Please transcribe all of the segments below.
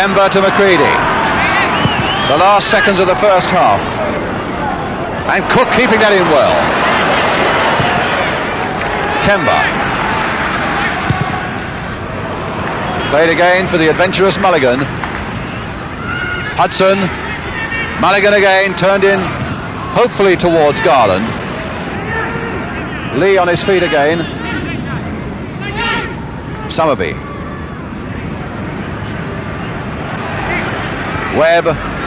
Kemba to McCready. The last seconds of the first half. And Cook keeping that in well. Kemba. Played again for the adventurous Mulligan. Hudson. Mulligan again, turned in hopefully towards Garland. Lee on his feet again. Summerby. Webb.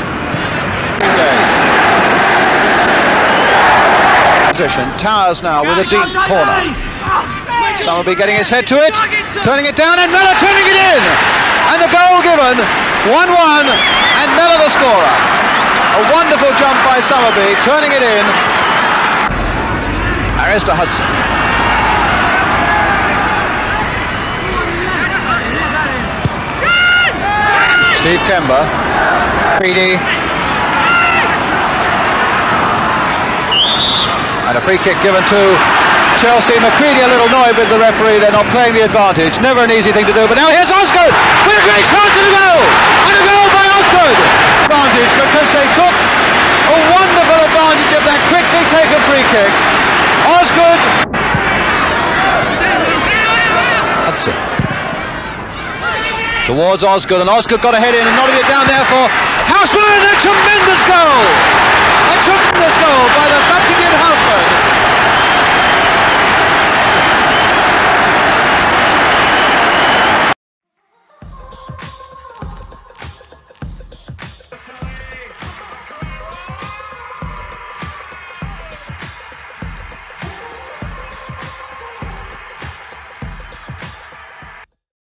Position. Towers now with a deep corner. Summerby getting his head to it, turning it down, and Mellor turning it in. And the goal given. 1-1, and Mellor the scorer. A wonderful jump by Summerby, turning it in. Harris to Hudson. Steve Kemba. Reedy. And a free kick given to Chelsea. McCready a little annoyed with the referee. They're not playing the advantage. Never an easy thing to do. But now here's Osgood with a great chance to go. And a goal by Osgood. Advantage because they took a wonderful advantage of that quickly taken free kick. Osgood. Hudson. Towards Osgood, and Osgood got a head in and nodded it down there for Houseman. A tremendous goal! A tremendous goal by the substitute Houseman.